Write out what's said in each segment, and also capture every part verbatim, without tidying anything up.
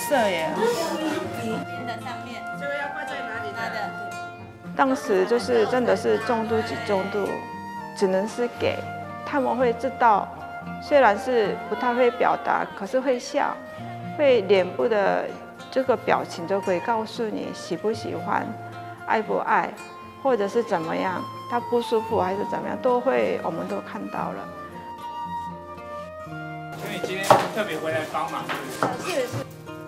色耶。 粘在上面。这个要挂在哪里的？ 当时就是真的是重度及重度，只能是给他们会知道，虽然是不太会表达，可是会笑，会脸部的这个表情就可以告诉你喜不喜欢，爱不爱，或者是怎么样，他不舒服还是怎么样，都会我们都看到了。 所以你今天特别回来帮忙，是不是？ 是是。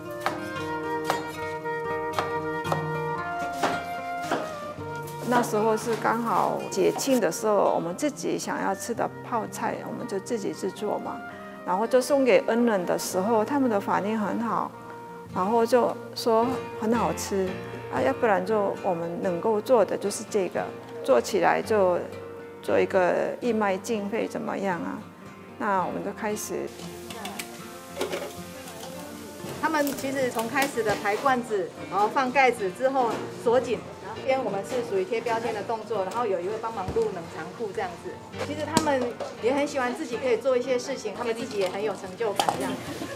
那时候是刚好节庆的时候，我们自己想要吃的泡菜，我们就自己制作嘛。然后就送给恩人的时候，他们的反应很好，然后就说很好吃啊，要不然就我们能够做的就是这个，做起来就做一个义卖经费怎么样啊？那我们就开始。 他们其实从开始的排罐子，然后放盖子之后锁紧，然后边我们是属于贴标签的动作，然后有一位帮忙录冷藏库这样子。其实他们也很喜欢自己可以做一些事情，他们自己也很有成就感这样。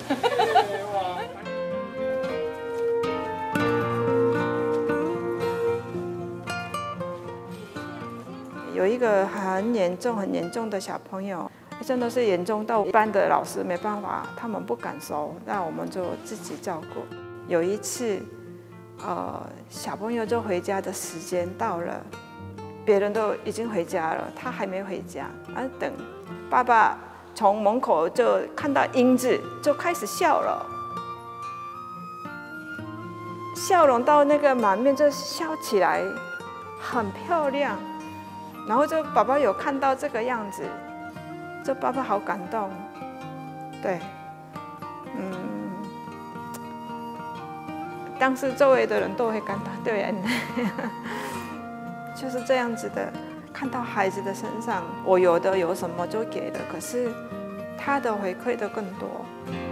有一个很严重、很严重的小朋友。真的是严重到一般的老师没办法，他们不敢收，那我们就自己照顾。有一次，呃，小朋友就回家的时间到了，别人都已经回家了，他还没回家，啊，等爸爸从门口就看到英子，就开始笑了，笑容到那个满面就笑起来，很漂亮。然后就爸爸有看到这个样子。这爸爸好感动，对，嗯，当时周围的人都会感动，对，就是这样子的。看到孩子的身上，我有的有什么就给了，可是他的回馈的更多。